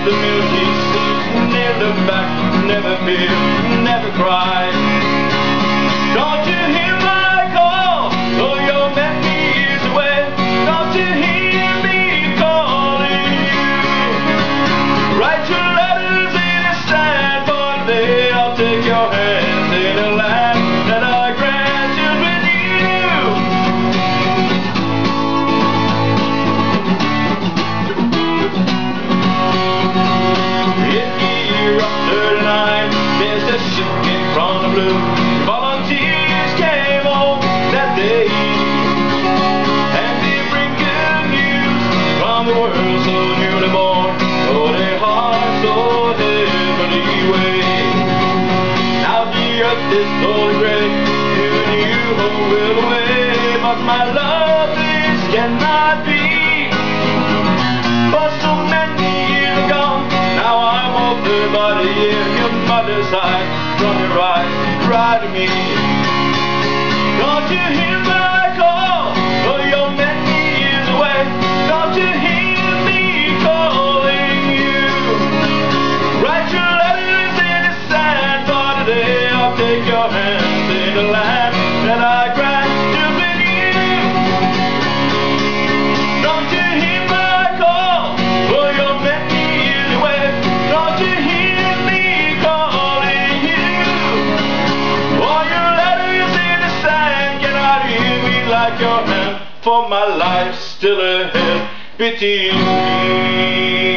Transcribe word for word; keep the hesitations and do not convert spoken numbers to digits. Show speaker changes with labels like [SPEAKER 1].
[SPEAKER 1] the milky sea, never look back, never fear, never cry. Don't you hear my call? Oh, you're many years away. Don't you hear me calling you? Write your letters in the sand, for today I'll take your hands in a land that our grandchildren knew. In year of thirty-nine, there's a ship came from the blue. Volunteers came home that day, and they bring good news from the world so newly born. Oh, their hearts so heavily weighed. Now the earth is totally gray, you and you will away, but my love, this cannot be. For so many years gone, now I'm older, but I hear your mother's side from your right, right to me. Don't you hear my call? Oh, you're many years away. Don't you hear me calling you? Write your letters in the sand, for today I'll take your hands in the land that I grandchildren knew. Don't you hear my call? Oh, you're many years away. Don't you hear me calling you? All your letters in the sand cannot hear me like your hand, for my life's still ahead between me.